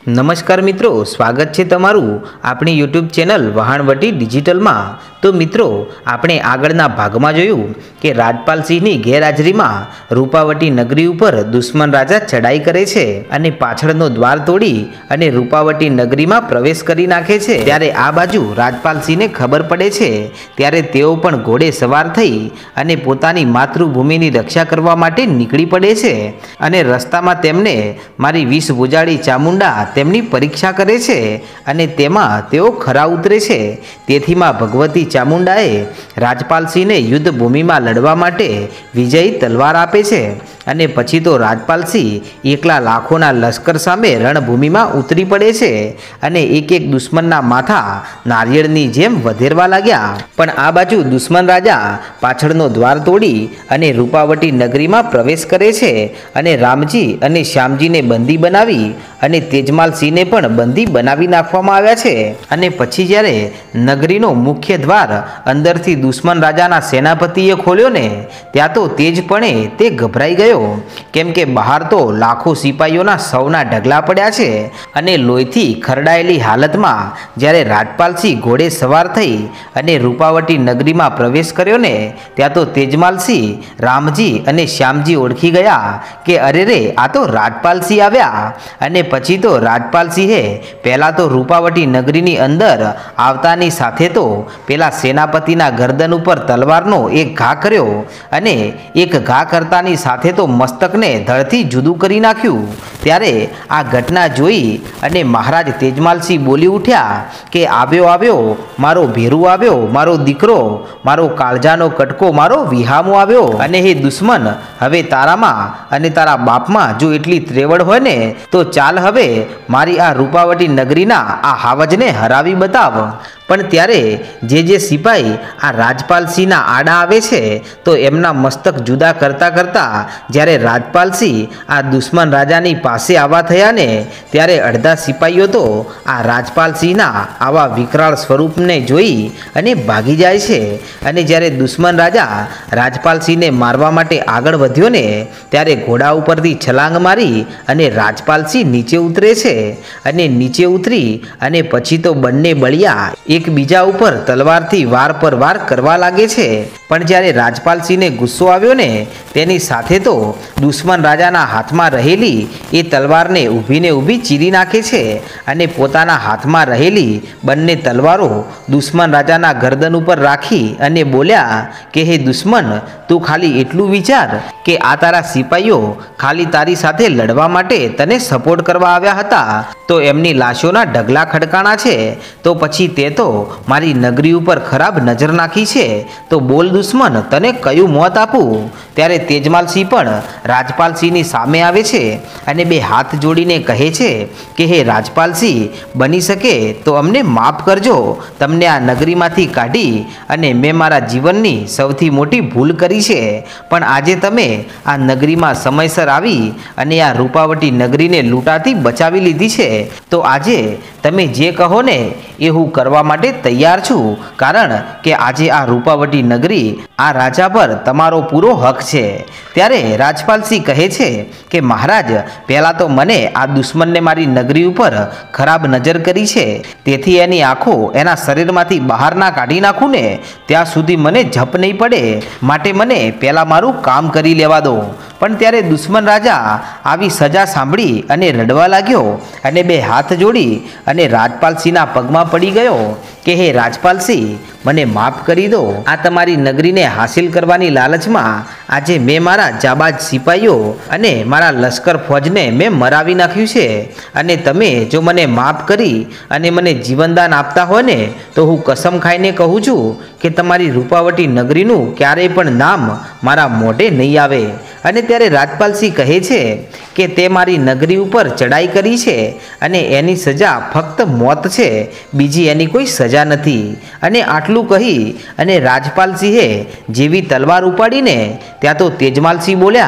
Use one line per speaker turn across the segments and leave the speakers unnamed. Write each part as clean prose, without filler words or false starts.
नमस्कार मित्रों, स्वागत है तमारू अपनी यूट्यूब चेनल वहाणवटी डिजिटल में। तो मित्रों, आपणे आगळना भागमां जोयुं के राजपाल सिंहनी गैरहाजरीमां रूपावटी नगरी पर दुश्मन राजा चढ़ाई करे छे अने पाछळनो द्वार तोड़ी अने रूपावटी नगरी में प्रवेश करी नाखे छे। त्यारे आ बाजू राजपाल सिंहने खबर पड़े छे त्यारे तेओ पण घोड़े सवार थई अने पोतानी मातृभूमिनी रक्षा करवा माटे निकળી पड़े छे अने रस्तामां तेमने मारी 20 भुजाड़ी चामुंडा तेमनी परीक्षा करे छे अने तेमां तेओ खरा उतरे छे। तेथी मां भगवती चामुंडाए राजपाल सिंह ने युद्ध भूमि में लड़वा माटे विजयी तलवार आपे छे अने पछी तो राजपाल सिंह एकला लाखोना लश्कर सामे रणभूमि में उतरी पड़े छे अने एक एक दुश्मनना माथा नारियेळनी जेम वधेरवा लाग्या। पण आ बाजू दुश्मन राजा पाछळनो द्वार तोड़ी अने रूपावटी नगरी में प्रवेश करे छे अने रामजी अने श्यामजी ने बंदी बनावी अने तेजमाल सिंह ने पण बंदी बनावी नाखवामां आव्या छे। अने पछी ज्यारे नगरीनो मुख्य द्वार अंदरथी दुश्मन राजाना सेनापतिए खोल्यो ने त्यां तो तेजपणे ते गभराई गयो, केम के बहार तो लाखों सिपाहीओना सौना ढगला पड्या छे अने लोहीथी खरडायेली हालतमां ज्यारे राजपाल सिंह घोड़े सवार थई अने रूपावटी नगरी में प्रवेश कर्यो ने त्यां तो तेजमाल सिंह रामजी अने श्यामजी ओळखी गया के अरे रे आ तो राजपाल सिंह आव्या। अने पछी तो राजपाल सिंहे पहला तो रूपावटी नगरीनी अंदर आवतानी साथे तो पेला सेनापतिना गर्दन उपर तलवारनो एक घा कर्यो अने एक घा करतानी साथे तो मस्तकने धड़थी जुदू करी नाख्युं। त्यारे आ घटना जोई अने महाराज तेजमाल सिंह बोली उठ्या के आव्यो आव्यो मारो भेरू आव्यो, मारो दीकरो, मारो काळजानो कटको, मारो विहामो आव्यो। अने हे दुश्मन, हवे तारामां अने तारा बापमां जो एटली त्रेवड़ होय ने तो चाल हवे मारी आ रूपावटी नगरीना आ हावजने हरावी बताव। पण त्यारे जे सिपाही आ राजपाल सिंहना आड़ा आवे छे तो एमना मस्तक जुदा करता करता ज्यारे राजपाल सिंह आ दुश्मन राजानी पासे आवा थया ने त्यारे अर्धा सिपाहीओ तो आ राजपाल सिंहना आवा विकराल स्वरूपने जोई अने भागी जाय छे। अने ज्यारे दुश्मन राजा राजपाल सिंहने मारवा माटे आगळ वध्यो ने त्यारे घोड़ा उपरथी छलांग मारी अने राजपाल सिंह नीचे उतरे छे अने नीचे उतरी अने पछी तो बंने बळिया एक बीजा उपर तलवारथी वार पर वार करवा लागे छे। पण ज्यारे राजपाल सिंह ने गुस्सो आव्यो ने तेनी साथे तो दुश्मन राजाना हाथमां रहेली ए तलवारने ऊभी ने ऊभी चीरी नाखे छे अने पोताना हाथमां रहेली बंने तलवारो दुश्मन राजाना गर्दन उपर राखी अने बोल्या के हे दुश्मन, तू खाली एटलुं विचार के आ तारा सिपाहीओ खाली तारी साथे लड़वा माटे तने सपोर्ट करवा आव्या हता तो एमनी लाशोना ढगला खड़काणा छे, तो पछी ते तो मारी नगरी उपर खराब नजर नाखी छे। तो बोल दुश्मन, तने कयुं मौत आपूं? त्यारे तेजमाल सिंह पण राजपाल सिंहनी सामे आवे छे अने बे हाथ जोड़ीने कहे छे के हे राजपाल सिंह, बनी सके तो अमने माफ करजो, तमने आ नगरीमांथी काढी अने मैं मारा जीवननी सौथी मोटी भूल करी छे। पण आजे तमे आ नगरीमां समयसर आवी अने आ रूपावटी नगरीने लूंटाती बचावी लीधी छे, तो आजे तमे जे कहो ने ए हूँ करवा माटे तैयार छूं, कारण के आजे आ रूपावटी नगरी आ राजा पर तमारो पूरो हक छे। त्यारे राजपाल सिंह कहे छे के महाराज, पहला तो मने आ दुश्मन ने मारी नगरी उपर खराब नजर करी छे, तेथी एनी आंखो एना शरीरमांथी बहार ना काढी नाखूं ने त्यां सुधी मने झप नहीं पड़े, माटे मने पहला मारू काम करी लेवा दो। पण त्यारे दुश्मन राजा आवी सजा सांभळी अने रडवा लाग्यो अने बे हाथ जोड़ी अने राजपाल सिंहना पगमां पड़ी गयो के हे राजपाल सिंह, मने माफ करी दो। आ तमारी नगरी ने हासिल करवानी लालच में आजे मैं मारा जाबाज सिपाहीओ अने मारा लश्कर फौज ने मैं मरावी नाख्युं छे अने तमे जो मने माफ करी अने मने जीवनदान आपता हो ने तो हूँ कसम खाईने कहूँ छूं के तमारी रूपावटी नगरीनुं क्यारेय पण नाम मारा मोढे नहीं आवे। अने त्यारे राजपाल सिंह कहे छे के ते मारी नगरी उपर चढ़ाई करी छे अने एनी सजा फक्त मौत छे, बीजी एनी कोई सजा नथी। अने आटलुं कही अने राजपाल सिंहे जेवी तलवार उपाड़ीने त्यां तो तेजमाल सिंह बोल्या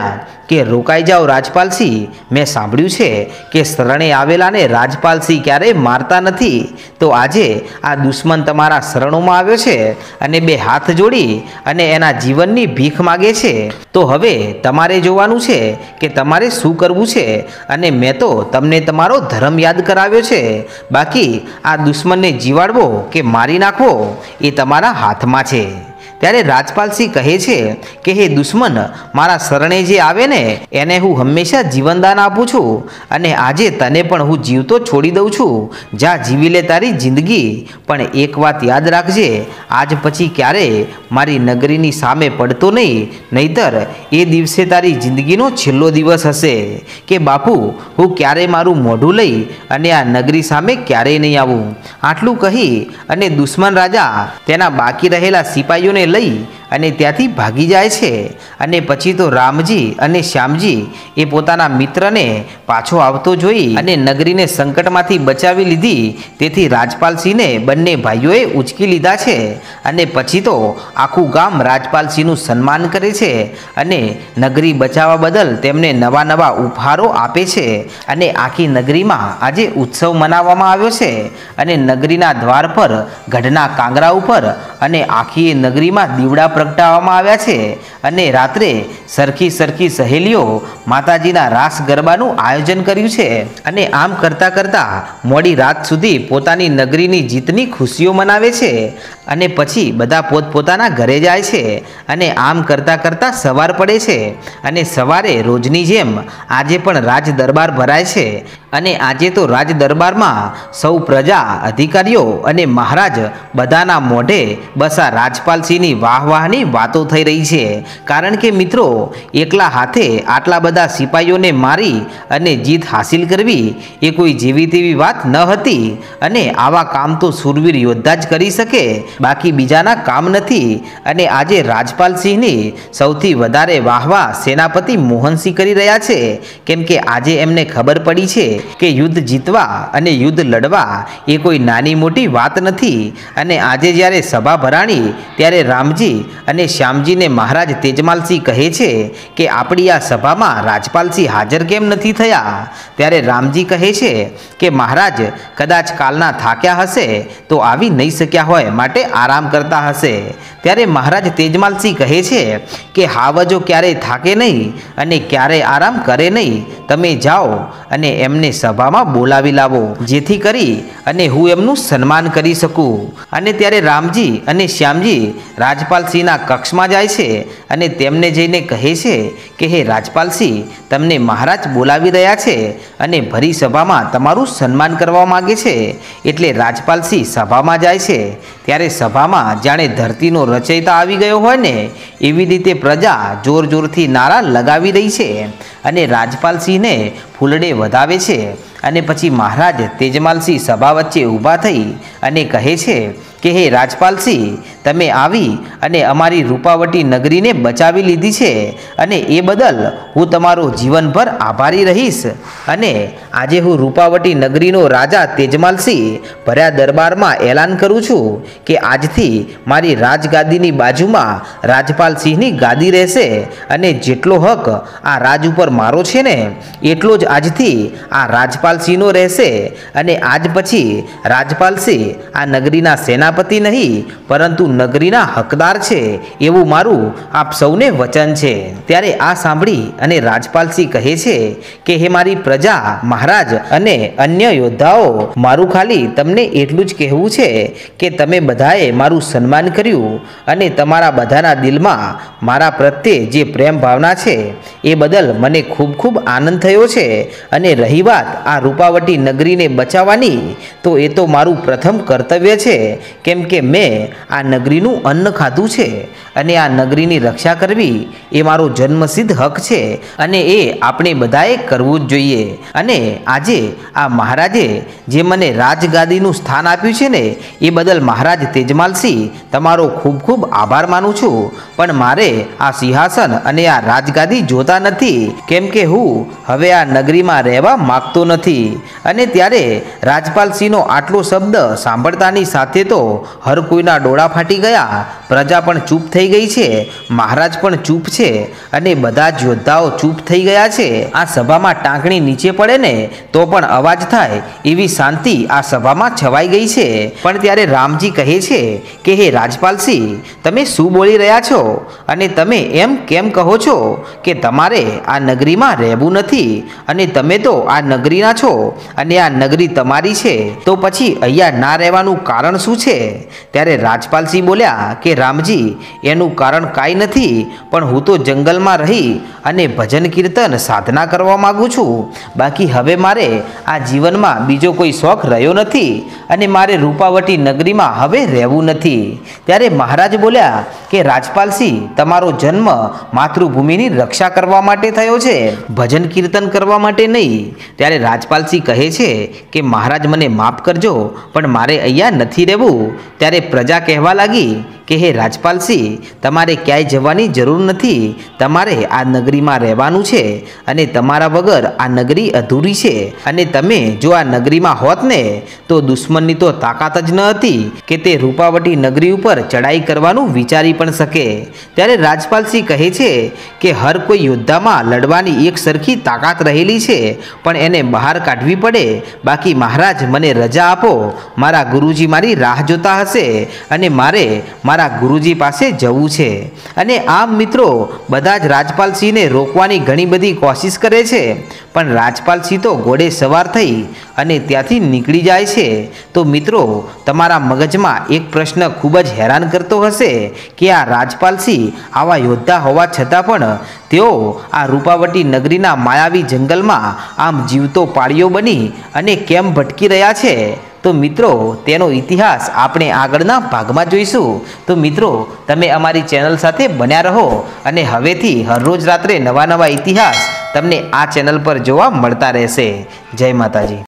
કે રોકાઈ જાઓ રાજપાલસિંહ, મેં સાંભળ્યું છે કે શરણે આવેલાને રાજપાલસિંહ ક્યારેય મારતા નથી, તો આજે આ દુશ્મન તમારા શરણોમાં આવ્યો છે અને બે હાથ જોડી અને એના જીવનની ભીખ માગે છે, તો હવે તમારે જોવાનું છે કે તમારે શું કરવું છે, અને મેં તો તમને તમારો ધર્મ યાદ કરાવ્યો છે, બાકી આ દુશ્મનને જીવાડવો કે મારી નાખવો એ તમારા હાથમાં છે। ત્યારે રાજપાલસિંહ કહે છે કે હે દુશ્મન, મારા શરણે જે આવે ને એને હું હંમેશા જીવનદાન આપું છું, અને આજે તને પણ હું જીવતો છોડી દઉં છું, જા જીવી લે તારી જિંદગી, પણ એક વાત યાદ રાખજે, આજ પછી ક્યારેય મારી નગરીની સામે પડતો નહીં, નહીતર એ દિવસે તારી જિંદગીનો છેલ્લો દિવસ હશે કે બાપુ હું ક્યારેય મારું મોઢું લઈ અને આ નગરી સામે ક્યારેય નહીં આવું। આટલું કહી અને દુશ્મન રાજા તેના બાકી રહેલા સિપાહીઓને લઈ અને ત્યાંથી ભાગી જાય છે। અને પછી તો રામજી અને શ્યામજી એ પોતાના મિત્રને પાછો આવતો જોઈ અને નગરીને સંકટમાંથી બચાવી લીધી, તેથી રાજપાલસિંહને બંને ભાઈઓએ ઉંચકી લીધા છે, અને પછી તો આખું ગામ રાજપાલસિંહનું સન્માન કરે છે અને નગરી બચાવવા બદલ તેમને નવા નવા ઉપહારો આપે છે, અને આખી નગરીમાં આજે ઉત્સવ મનાવવામાં આવ્યો છે, અને નગરીના દ્વાર પર ગઢના કાંગરા ઉપર અને આખી નગરીમાં દીવડા પ્રગટાવવામાં આવ્યા છે, અને રાત્રે સરખી સરખી સહેલીઓ માતાજીના રાસ ગરબાનું આયોજન કર્યું છે, અને આમ કરતાં કરતાં મોડી રાત સુધી પોતાની નગરીની જીતની ખુશીઓ મનાવે છે, અને પછી બધા પોતપોતાના ઘરે જાય છે, અને આમ કરતાં કરતાં સવાર પડે છે, અને સવારે રોજની જેમ આજે પણ રાજ દરબાર ભરાય છે, અને આજે તો રાજ દરબારમાં સૌ પ્રજા, અધિકારીઓ અને મહારાજ બધાના મોઢે બસ આ રાજપાલસિંહની વાહવાહની વાતો થઈ રહી છે, કારણ કે મિત્રો એકલા હાથે આટલા બધા સિપાહીઓને મારી અને જીત હાસિલ કરવી એ કોઈ જેવી તેવી વાત ન હતી, અને આવા કામ તો શૂરવીર યોદ્ધા જ કરી શકે, બાકી બીજાના કામ નથી। અને આજે રાજપાલસિંહની સૌથી વધારે વાહવા સેનાપતિ મોહનસિંહ કરી રહ્યા છે, કેમ કે આજે એમને ખબર પડી છે કે યુદ્ધ જીતવા અને યુદ્ધ લડવા એ કોઈ નાની મોટી વાત નથી। અને આજે જ્યારે સભા ભરાણી ત્યારે રામજી અને શ્યામજીને મહારાજ તેજમાલસિંહ કહે છે કે આપણી આ સભામાં રાજપાલસિંહ હાજર કેમ નથી થયા? ત્યારે રામજી કહે છે કે મહારાજ કદાચ કાલના થાક્યા હશે તો આવી નહીં શક્યા હોય, માટે આરામ કરતા હશે। ત્યારે મહારાજ તેજમાલસિંહ કહે છે કે હાવજો ક્યારેય થાકે નહીં અને ક્યારેય આરામ કરે નહીં, તમે જાઓ અને એમને સભામાં બોલાવી લાવો, જેથી કરી અને હું એમનું સન્માન કરી શકું। અને ત્યારે રામજી અને શ્યામજી રાજપાલસિંહના કક્ષમાં જાય છે અને તેમને જઈને કહે છે કે હે રાજપાલસિંહ, તમને મહારાજ બોલાવી રહ્યા છે અને ભરી સભામાં તમારું સન્માન કરવા માગે છે। એટલે રાજપાલસિંહ સભામાં જાય છે, ત્યારે સભામાં જાણે ધરતીનો રચયિતા આવી ગયો હોય ને એવી રીતે પ્રજા જોર જોરથી નારા લગાવી રહી છે અને રાજપાલસિંહને ફૂલડે વધાવે છે। અને પછી મહારાજ તેજમાલસિંહ સભા વચ્ચે ઊભા થઈ અને કહે છે કે હે રાજપાલસિંહ, તમે આવી અને અમારી રૂપાવટી નગરીને બચાવી લીધી છે, અને એ બદલ હું તમારો જીવનભર આભારી રહીશ। અને આજે હું રૂપાવટી નગરીનો રાજા તેજમાલસિંહ ભર્યા દરબારમાં એલાન કરું છું કે આજથી મારી રાજગાદીની બાજુમાં રાજપાલસિંહની ગાદી રહેશે, અને જેટલો હક આ રાજ ઉપર મારો છે ને એટલો જ આજથી આ રાજપાલસિંહનો રહેશે। અને આજ પછી રાજપાલસિંહ આ નગરીના સેનાપતિ નહીં પરંતુ નગરીના હકદાર છે, એવું મારું આપ સૌને વચન છે। ત્યારે આ સાંભળી અને રાજપાલસિંહ કહે છે કે હે મારી પ્રજા, મહારાજ અને અન્ય યોદ્ધાઓ, મારું ખાલી તમને એટલું જ કહેવું છે કે તમે બધાએ મારું સન્માન કર્યું અને તમારા બધાના દિલમાં મારા પ્રત્યે જે પ્રેમ ભાવના છે એ બદલ મને ખૂબ ખૂબ આનંદ થયો છે। અને રહી વાત આ રૂપાવટી નગરીને બચાવવાની, તો એ તો મારું પ્રથમ કર્તવ્ય છે, કેમ કે મેં આ નગરીનું અન્ન ખાધું છે, અને આ નગરીની રક્ષા કરવી એ મારો જન્મસિદ્ધ હક છે, અને એ આપણે બધાએ કરવું જ જોઈએ। અને આજે આ મહારાજે જે મને રાજગાદીનું સ્થાન આપ્યું છે ને એ બદલ મહારાજ તેજમાલસિંહ તમારો ખૂબ ખૂબ આભાર માનું છું, પણ મારે આ સિંહાસન અને આ રાજગાદી જોતા નથી, કેમ કે હું હવે આ નગરીમાં રહેવા માગતો નથી। અને ત્યારે રાજપાલસિંહનો આટલો શબ્દ સાંભળતાની સાથે તો હર કોઈના ડોળા ફાટી ગયા પ્રજા પણ ચૂપ થઈ ગઈ છે, મહારાજ પણ ચૂપ છે અને બધા જ યોદ્ધાઓ ચૂપ થઈ ગયા છે। આ સભામાં ટાંકણી નીચે પડે ને તો પણ અવાજ થાય એવી શાંતિ આ સભામાં છવાઈ ગઈ છે। પણ ત્યારે રામજી કહે છે કે હે રાજપાલસિંહ, તમે શું બોલી રહ્યા છો અને તમે એમ કેમ કહો છો કે તમારે આ નગરીમાં રહેવું નથી અને તમે તો આ નગરીના છો અને આ નગરી તમારી છે, તો પછી અહીંયા ના રહેવાનું કારણ શું છે? ત્યારે રાજપાલસિંહ બોલ્યા કે રામજી, એનું કારણ કાંઈ નથી, પણ હું તો જંગલમાં રહી અને ભજન કીર્તન સાધના કરવા માગું છું। બાકી હવે મારે આ જીવનમાં બીજો કોઈ શોખ રહ્યો નથી અને મારે રૂપાવટી નગરીમાં હવે રહેવું નથી। ત્યારે મહારાજ બોલ્યા કે રાજપાલસિંહ, તમારો જન્મ માતૃભૂમિની રક્ષા કરવા માટે થયો છે, ભજન કીર્તન કરવા માટે નહીં। ત્યારે રાજપાલસિંહ કહે છે કે મહારાજ, મને માફ કરજો, પણ મારે અહીંયા નથી રહેવું। ત્યારે પ્રજા કહેવા લાગી કે હે રાજપાલસિંહ, તમારે ક્યાંય જવાની જરૂર નથી, તમારે આ નગરીમાં રહેવાનું છે અને તમારા વગર આ નગરી અધૂરી છે અને તમે જો આ નગરીમાં હોત ને તો દુશ્મનની તો તાકાત જ ન હતી કે તે રૂપાવટી નગરી ઉપર ચડાઈ કરવાનું વિચારી પણ શકે। ત્યારે રાજપાલસિંહ કહે છે કે હર કોઈ યોદ્ધામાં લડવાની એક સરખી તાકાત રહેલી છે, પણ એને બહાર કાઢવી પડે। બાકી મહારાજ, મને રજા આપો, મારા ગુરુજી મારી રાહ જોતા હશે અને મારે મારા ગુરુજી પાસે જવું છે। અને આમ મિત્રો, બધા જ રાજપાલસિંહને રોકવાની ઘણી બધી કોશિશ કરે છે, પણ રાજપાલસિંહ તો ઘોડે સવાર થઈ અને ત્યાંથી નીકળી જાય છે। તો મિત્રો, તમારા મગજમાં એક પ્રશ્ન ખૂબ જ હેરાન કરતો હશે કે આ રાજપાલસિંહ આવા યોદ્ધા હોવા છતાં પણ તેઓ આ રૂપાવટી નગરીના માયાવી જંગલમાં આમ જીવતો પાળીઓ બની અને કેમ ભટકી રહ્યા છે? તો મિત્રો, તેનો ઇતિહાસ આપણે આગળના ભાગમાં જોઈશું। તો મિત્રો, તમે અમારી ચેનલ સાથે બન્યા રહો અને હવેથી હરરોજ રાત્રે નવા નવા ઇતિહાસ તમને આ ચેનલ પર જોવા મળતા રહેશે। જય માતાજી।